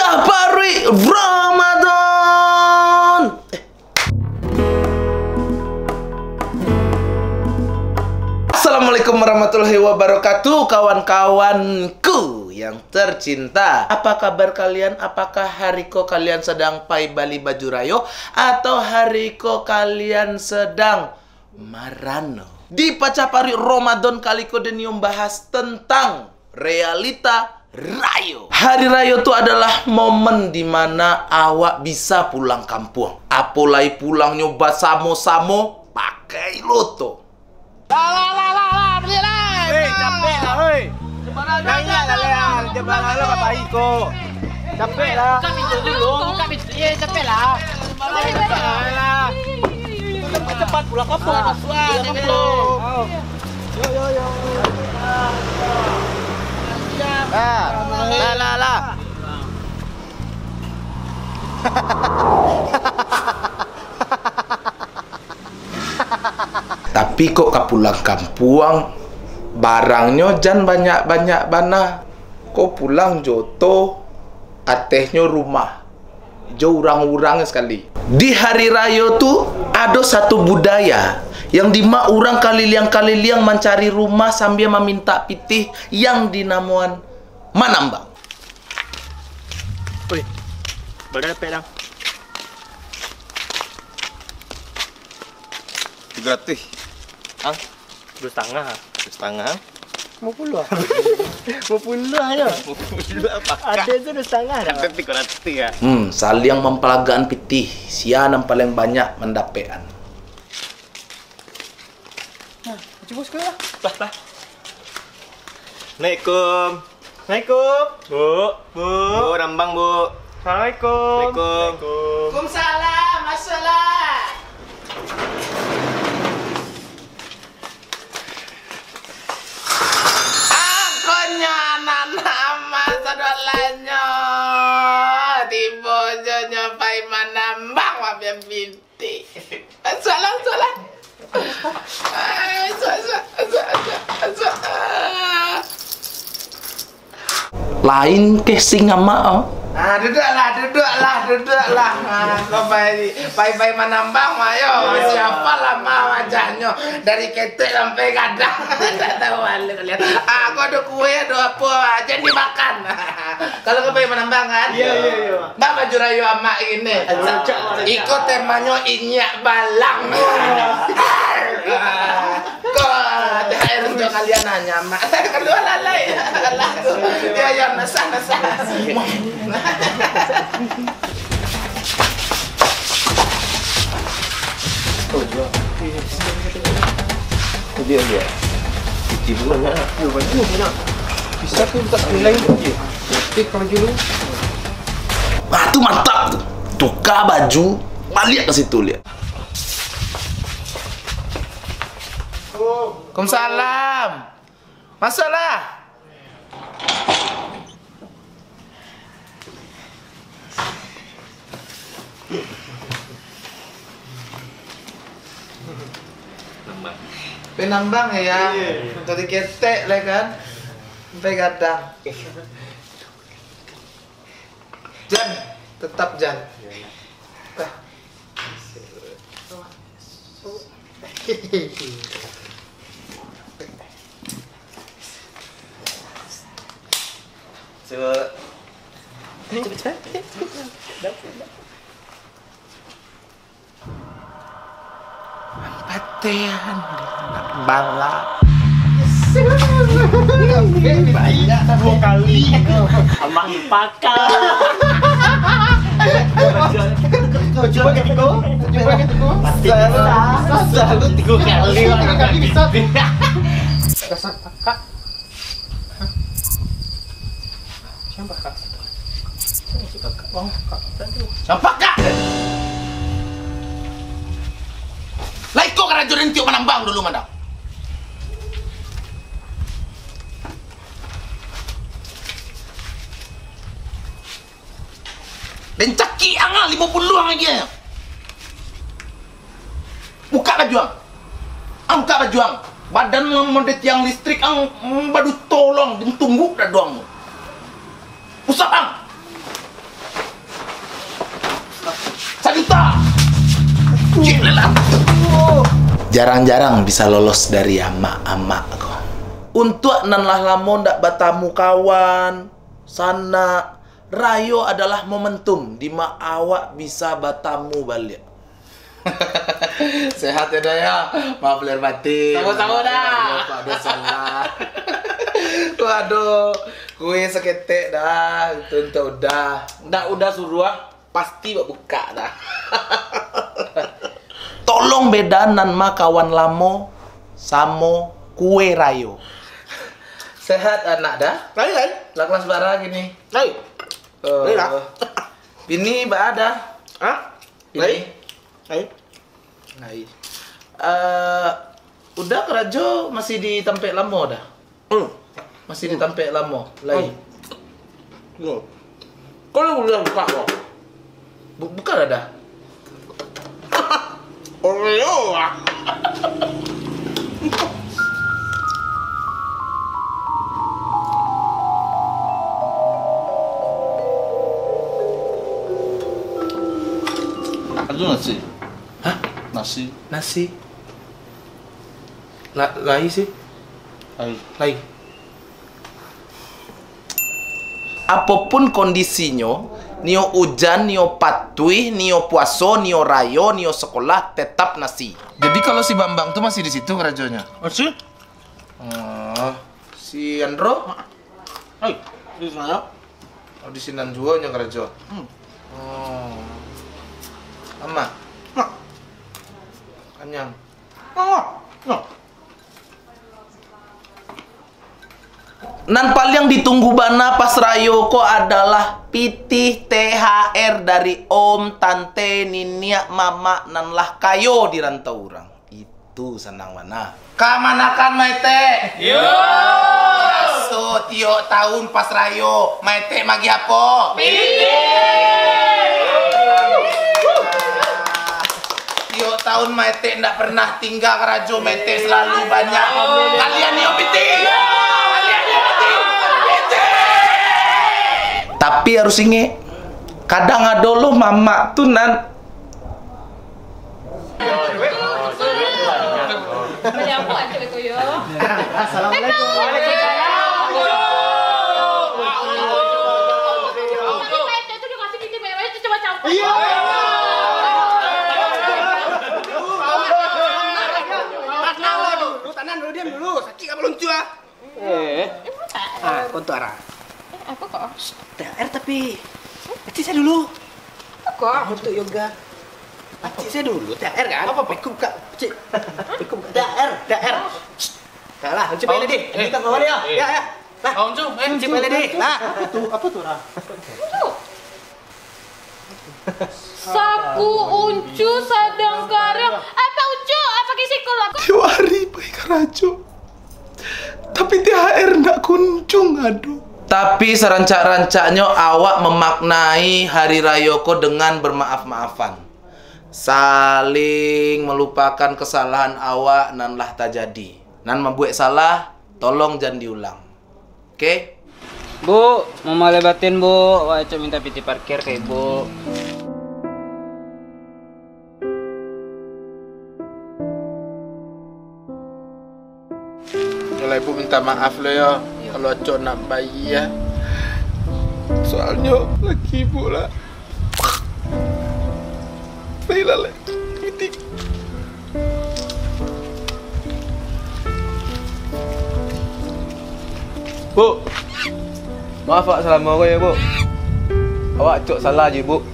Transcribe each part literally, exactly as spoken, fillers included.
Safari Ramadan. Eh. Assalamualaikum warahmatullahi wabarakatuh, kawan-kawanku yang tercinta. Apa kabar kalian? Apakah hariko kalian sedang pai bali baju rayo atau hariko kalian sedang marano? Di Pacapari Ramadan kali kodenium bahas tentang realita Rayo. Hari Rayo itu adalah momen dimana awak bisa pulang kampung. Apalagi pulang nyoba samo-samo pakai loto. Lah lah lah lah lah beli lah. Hei, capek lah, hei. Jangan lah lah, jebak lah Bapak Iko. Capek lah. Buka pintu dulu, buka pintu. Iya, capek lah. Capek lah. Cepat pulang kampung. Pulang kampung. Yo yo yo. Lah, lah lah lah. Tapi kok ke pulang kampung barangnya jan banyak-banyak bana. Kok pulang joto atehnya rumah. Jauh orang-orang sekali. Di hari raya tuh ada satu budaya yang dimana orang kaliliang-kaliliang mencari rumah sambil meminta pitih yang dinamakan manambang. Woi, berapa dapat dah? Tiga ratus. Ah, dua setengah. Dua setengah. Mau puluh. Mau puluh aja. Puluh apa? Ada tu dua setengah dah. Ada tiga ratus ya. Hmm, saling mempelagaan pitih. Sian yang paling banyak mendapatkan. Cuba sekolah. Lah, lah. Assalamualaikum. Assalamualaikum. Bu, Bu. Bu, nambang, Bu. Assalamualaikum. Assalamualaikum. Waalaikumsalam, assalam. Akonya nama sadolanyo. Tibojonya pai manambang wabia binti. Assalam, assalam. Lain ke Singama oh. Ah, duduklah, duduklah, duduklah. Ah, kau pai pai pai manambang mayo. Siapa lama wajahnya dari ketek sampai gadang. Tak tahu balik kalian. Ah, kau ada kue, ada apa aja dimakan. Kalau kau pai manambang kan? Iya, iya, iya. Mbak baju rayu amak ini. Ikut temanya inyak balang. Kok ada air untuk kalian nanya, Mak. Kedua lalai. Ya, ya, nasah, nasah. Oh, jual. Dia dia. Cuci dulu nak. Yo, baju mana? Bisa ke tak nilai je. Tik baju lu. Wah, tu mantap tu. Tukar baju, balik ke situ lihat. Waalaikumsalam. Masalah. Nambang. Penambang ya. Dari ketek lah kan. Sampai gadang. Jan, tetap Jan. Coba. Cepat cepat. Patean. Bangla. Banyak dua kali. Amak dipakai. Coba ketiko. Coba ketiko. Selalu tiga kali. Tiga kali bisa. Dasar kakak. Siapa kak? Oh, kak. Nampak kak? Lah ikut kerajuran tiup menambang dulu mandang. Dan caki angah lima puluh lagi ya. Buka baju ang. Ang buka baju ang. Badan mendet tiang listrik ang badu tolong dan tunggu dah doang. Usap ang. Jarang-jarang bisa lolos dari ama-ama kok. Untuk nan lah lamo ndak batamu kawan, sana rayo adalah momentum di ma awak bisa batamu balik. Sehat ya Daya, maaf lahir batin. Sama-sama dah. Ada salah. Waduh, gue seketek dah, itu udah. Ndak udah suruh ah, pasti bak buka dah. Tolong bedanan ma kawan lamo samo kue rayo. Sehat anak dah? Lain lain. Lah kelas bara gini. Lain. Uh, Lain lah. Bini mbak ada? Hah? Bini? Lain. Lain. Lain. Eh, udah kerajo masih di Tampek Lamo dah? Hmm. Masih di Tampek Lamo. Lain. Yo. Kalau udah buka kok. Bu- bukan ada? Oreo ah. Ada nasi? Hah? Nasi? Nasi? La lain sih? Ayo. Lain. Apapun kondisinya, nio hujan, nio patui, nio puaso, nio rayo, nio sekolah, tetap nasi. Jadi kalau si Bambang tuh masih di situ kerajonya? Masih? Oh, si Andro? Hai. Di sana. Oh, di sinan juga nya kerajo. Hmm. Oh. Ama, Nah. kanyang. Ah. Nah. Nan paling ditunggu bana pas rayoko adalah pitih T H R dari om, tante, ninia, mama, nan lah kayo di rantau orang. Itu senang mana. Kamanakan Maite? Yo. So tio tahun pas rayo, Maite magi apa? Tio tahun Maite ndak pernah tinggal kerajo, Maite selalu banyak. Kalian yo pitih. Tapi harus inget, kadang ada lo mama tuh nan. Assalamualaikum. Iya. Dulu tanan dulu diam dulu. Sakit apa luncu ah? Eh. Ah, kontu arah. Apa kok? T H R tapi Aci saya dulu. Kok? Untuk yoga. Aci saya dulu T H R kan? Apa? Aku buka. Cik. Aku buka T H R. T H R. Dah lah, coba ini deh. Ini kan kawan ya. Ya ya. Lah, Om Ju, eh coba ini deh. Lah, apa tuh? Apa tuh, Ra? Saku uncu sadang karya. Apa uncu? Apa kisiku lah? Tiwari baik kerajo. Tapi T H R ndak kuncung, aduh. Tapi serancak-rancaknya awak memaknai hari rayoko dengan bermaaf-maafan. Saling melupakan kesalahan awak nan lah terjadi. Nan membuat salah, tolong jangan diulang. Oke? Okay? Bu, mau lebatin bu, wah cuma minta piti parkir ke ibu. Kalau ibu minta maaf lo ya, kalau cok nak bayi ya. Soalnya laki ibu lah. Baiklah lah, titik. Bu, maaf pak selama aku ya bu. Awak cok salah je bu.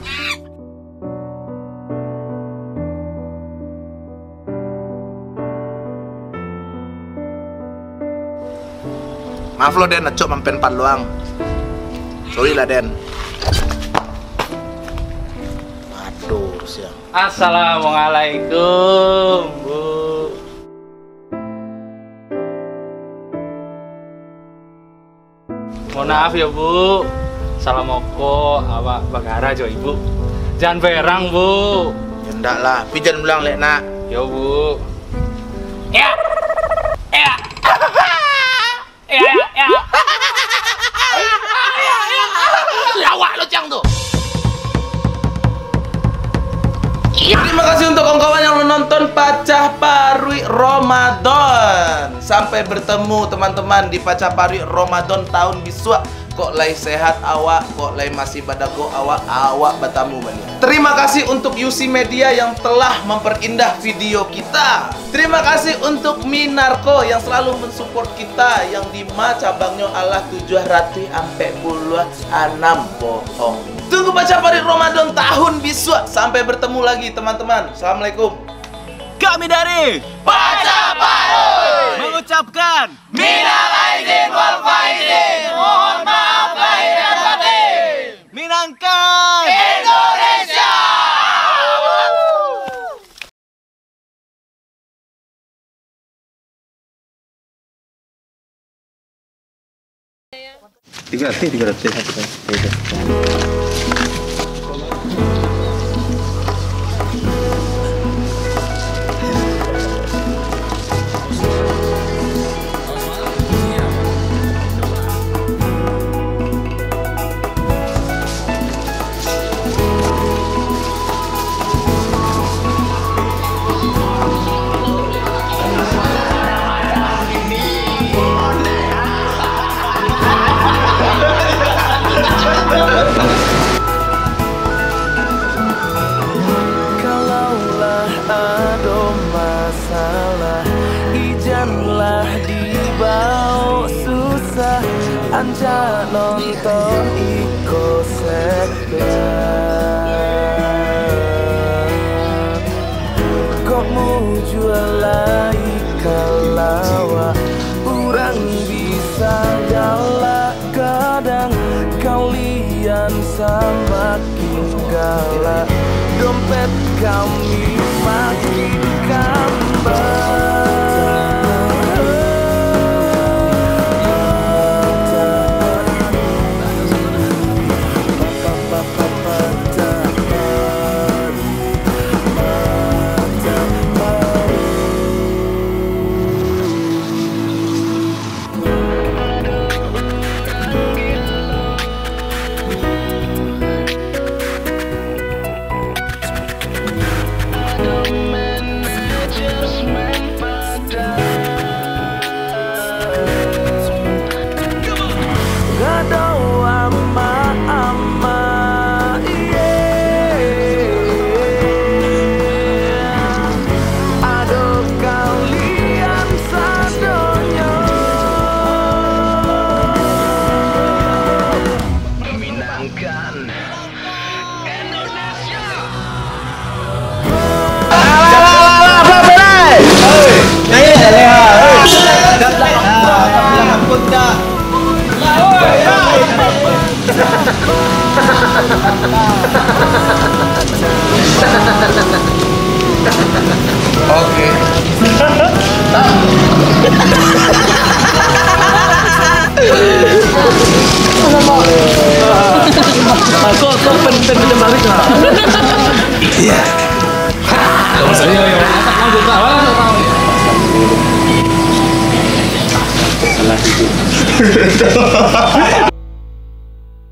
Maaf lo Den, acok mampen pan luang. Sorry lah Den. Aduh, siang. Assalamualaikum bu. Mohon maaf ya bu. Salam oko, awak bagara jo ibu. Jangan berang bu. Ya ndak lah, pijan bilang lek nak. Yo bu. Ya. Ya. Ya ya. Lawak lo cang tuh. Terima kasih untuk kawan-kawan Ramadan. Sampai bertemu teman-teman di Pacapari Ramadan tahun biswa. Kok lay sehat awak, kok lay masih badago awak, awak batamu balik. Terima kasih untuk U C Media yang telah memperindah video kita. Terima kasih untuk Minarko yang selalu mensupport kita, yang di ma cabangnya Allah tujuh ratus sampai puluh enam bohong. Tunggu Pacapari Ramadan tahun biswa. Sampai bertemu lagi teman-teman. Assalamualaikum. Kami dari Pacapari mengucapkan minal aidin wal faizin. Mohon maaf lahir dan batin. Minangkan Indonesia. Tiga ratus, tiga ratus. Kalaulah ada masalah, ijanlah dibau susah, anja nonton iko sekalian. Kok mu jualai kalawa, urang bisa galak kadang, kalian semakin galak, dompet kami makin kambang. Oke. Aku aku pengen pengen balik lah. Iya. Kalau saya yang masak mau tahu lah tahu. Salah itu.